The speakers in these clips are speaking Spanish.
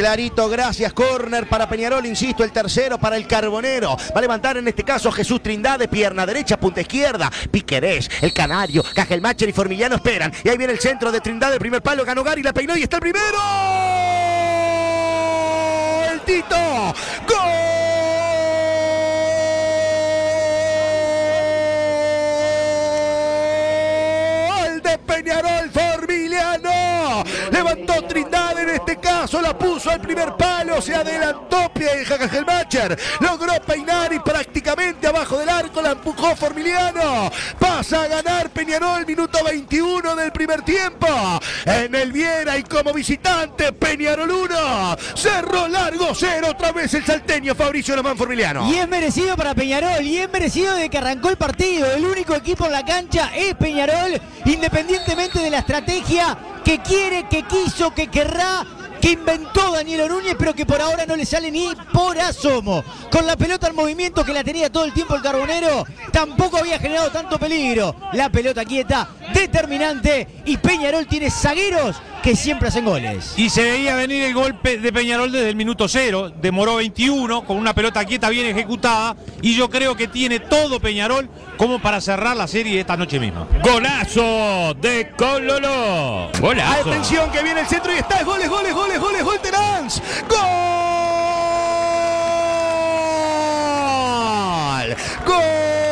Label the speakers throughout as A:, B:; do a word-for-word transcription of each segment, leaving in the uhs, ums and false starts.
A: Clarito, gracias. Córner para Peñarol, insisto, el tercero para el Carbonero. Va a levantar en este caso Jesús Trindade, pierna derecha, punta izquierda. Piquerés, el Canario, Cajelmacher y Formiliano esperan. Y ahí viene el centro de Trindade, el primer palo, ganó Gary, la peinó y está el primero. El Tito. ¡Gol! Peñarol, Formiliano, levantó Trindade en este caso, la puso al primer palo, se adelantó Cajelmacher, logró peinar y prácticamente abajo del arco la empujó Formiliano, pasa a ganar Peñarol, minuto veintiuno del primer tiempo, en el Viera y como visitante Peñarol uno, Cerro Largo cero, otra vez el salteño Fabricio Lomán Formiliano.
B: Y es merecido para Peñarol, y es merecido de que arrancó el partido, el único equipo en la cancha es Peñarol, independientemente de la estrategia que quiere, que quiso, que querrá, que inventó Daniel Núñez, pero que por ahora no le sale ni por asomo. Con la pelota en movimiento que la tenía todo el tiempo el Carbonero, tampoco había generado tanto peligro. La pelota quieta, determinante, y Peñarol tiene zagueros que siempre hacen goles.
C: Y se veía venir el golpe de Peñarol desde el minuto cero, demoró veintiuno, con una pelota quieta bien ejecutada, y yo creo que tiene todo Peñarol como para cerrar la serie esta noche misma.
D: Golazo de Cololo. Golazo.
A: Atención que viene el centro y está, es goles, goles, goles, goles, gol Terán. ¡Gol! ¡Gol!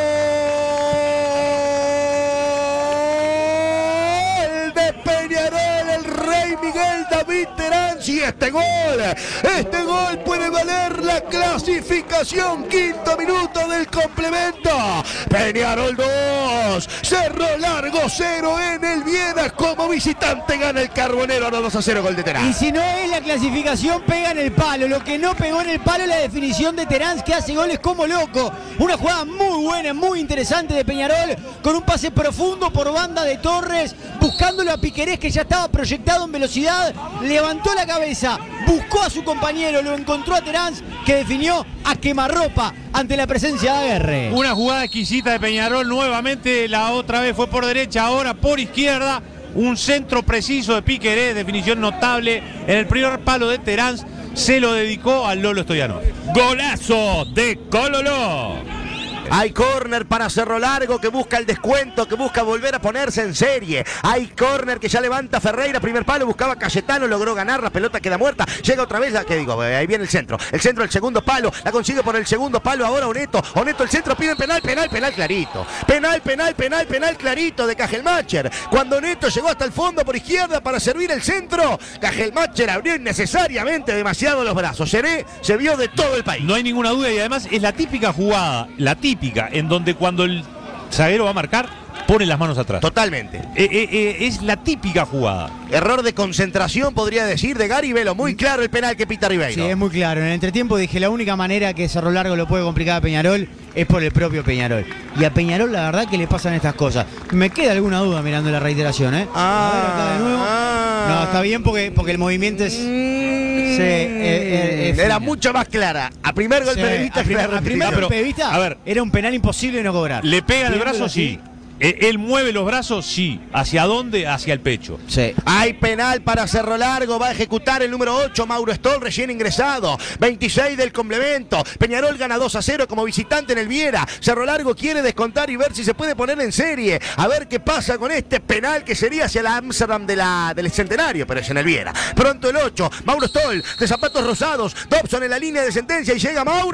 A: De Peñarol, el Rey Miguel David Terán. Y este gol, este gol puede valer la clasificación. Quinto minuto del complemento. Peñarol dos, Cerro Largo cero en el Viena. Como visitante gana el Carbonero, ahora dos a cero, gol de Terán.
B: Y si no es la clasificación, pega en el palo. Lo que no pegó en el palo es la definición de Terán, que hace goles como loco. Una jugada muy buena, muy interesante de Peñarol, con un pase profundo por banda de Torres, buscándolo a Piquerés, que ya estaba proyectado en velocidad. Levantó la cabeza, buscó a su compañero, lo encontró a Terán, que definió a quemarropa ante la presencia de Aguerre.
C: Una jugada exquisita de Peñarol, nuevamente la otra vez fue por derecha, ahora por izquierda. Un centro preciso de Piquerés, definición notable en el primer palo de Terán, se lo dedicó al Lolo Stoyanov.
D: Golazo de Cololo.
A: Hay córner para Cerro Largo, que busca el descuento, que busca volver a ponerse en serie. Hay córner que ya levanta Ferreira, primer palo, buscaba Cayetano, logró ganar, la pelota queda muerta. Llega otra vez, la que digo, ahí viene el centro. El centro, el segundo palo, la consigue por el segundo palo, ahora Oneto. Oneto, el centro, piden penal, penal, penal clarito. Penal, penal, penal, penal clarito de Cajelmacher. Cuando Oneto llegó hasta el fondo por izquierda para servir el centro, Cajelmacher abrió innecesariamente demasiado los brazos. Seré, se vio de todo el país.
C: No hay ninguna duda, y además es la típica jugada, la típica, en donde cuando el zaguero va a marcar, pone las manos atrás.
A: Totalmente.
C: Eh, eh, eh, es la típica jugada.
A: Error de concentración, podría decir, de Gary Velo. Muy claro el penal que pita Ribeiro.
B: Sí, es muy claro. En el entretiempo dije, la única manera que Cerro Largo lo puede complicar a Peñarol es por el propio Peñarol. Y a Peñarol la verdad que le pasan estas cosas. Me queda alguna duda mirando la reiteración, ¿eh?
A: Ah,
B: a ver acá de nuevo.
A: Ah,
B: no, está bien porque, porque el movimiento es...
A: Mm,
B: sí, eh, eh,
A: era
B: fina.
A: mucho más clara. A primer golpe
B: Sí,
A: de vista,
B: a, prim- a primer golpe de vista,
C: a ver,
B: era un penal imposible de no cobrar.
C: ¿Le pega el
B: Viéndolo
C: brazo?
B: así.
C: Sí. Eh, Él mueve los brazos, sí. ¿Hacia dónde? Hacia el pecho.
B: Sí.
A: Hay penal para Cerro Largo, va a ejecutar el número ocho, Mauro Stoll, recién ingresado. veintiséis del complemento. Peñarol gana dos a cero como visitante en el Viera. Cerro Largo quiere descontar y ver si se puede poner en serie. A ver qué pasa con este penal que sería hacia la Amsterdam de la, del Centenario, pero es en el Viera. Pronto el ocho, Mauro Stoll, de zapatos rosados. Dobson en la línea de sentencia y llega Mauro.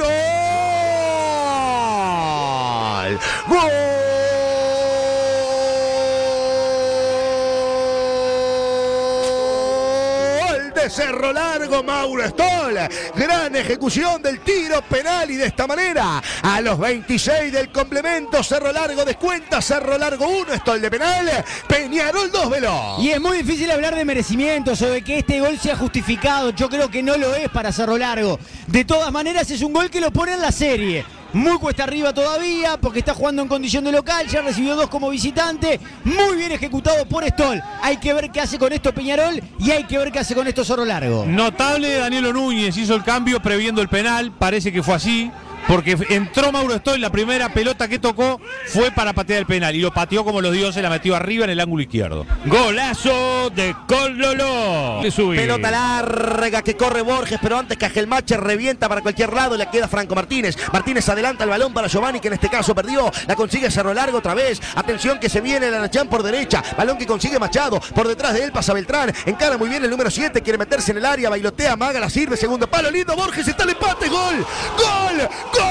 A: ¡Gol! ¡Gol! Cerro Largo, Mauro Stoll, gran ejecución del tiro penal, y de esta manera a los veintiséis del complemento Cerro Largo descuenta. Cerro Largo uno, Stoll de penal, Peñarol dos, Velo.
B: Y es muy difícil hablar de merecimientos o de que este gol sea justificado. Yo creo que no lo es para Cerro Largo. De todas maneras es un gol que lo pone en la serie. Muy cuesta arriba todavía porque está jugando en condición de local, ya recibió dos como visitante, muy bien ejecutado por Stoll. Hay que ver qué hace con esto Peñarol y hay que ver qué hace con esto Cerro Largo.
C: Notable, Daniel Núñez hizo el cambio previendo el penal, parece que fue así. porque entró Mauro Stoll, la primera pelota que tocó fue para patear el penal y lo pateó como los dioses, la metió arriba en el ángulo izquierdo.
D: Golazo de Colo-Lolo.
A: Pelota larga que corre Borges, pero antes Cajelmacher revienta para cualquier lado, le queda Franco Martínez. Martínez adelanta el balón para Giovanni, que en este caso perdió, la consigue Cerro Largo otra vez. Atención que se viene el Arachán por derecha, balón que consigue Machado, por detrás de él pasa Beltrán, encara muy bien el número siete, quiere meterse en el área, bailotea, maga, la sirve, segundo palo, lindo Borges, está el empate, gol, gol, gol,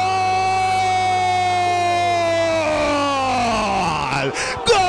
A: gol.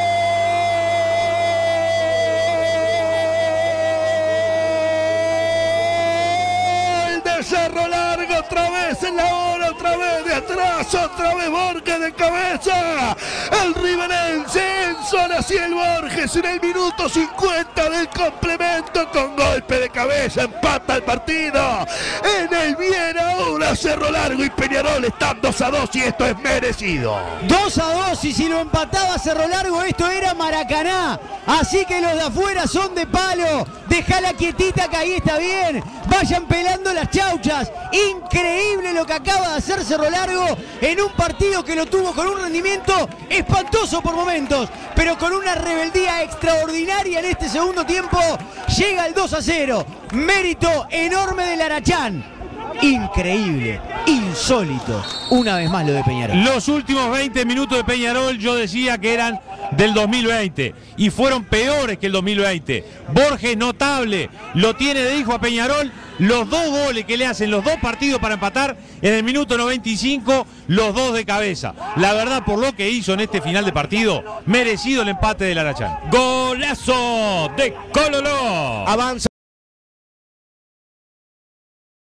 A: Cerro Largo otra vez en la hora, otra vez de atrás, otra vez Borges de cabeza. El riverense Enzo Naciel Borges en el minuto cincuenta del complemento con golpe de cabeza empata el partido. En el bien ahora Cerro Largo y Peñarol están dos a dos y esto es merecido.
B: dos a dos y si lo empataba Cerro Largo esto era Maracaná. Así que los de afuera son de palo. Dejala quietita que ahí está bien. Vayan pelando las chauchas. Increíble lo que acaba de hacer Cerro Largo en un partido que lo tuvo con un rendimiento espantoso por momentos, pero con una rebeldía extraordinaria en este segundo tiempo. Llega el dos a cero. Mérito enorme del Arachán. Increíble, insólito, una vez más lo de Peñarol.
C: Los últimos veinte minutos de Peñarol yo decía que eran del dos mil veinte y fueron peores que el dos mil veinte. Borges notable, lo tiene de hijo a Peñarol, los dos goles que le hacen los dos partidos para empatar en el minuto noventa y cinco, los dos de cabeza. La verdad, por lo que hizo en este final de partido, merecido el empate del Arachán.
D: Golazo de Colo-Lolo.
A: Avanza.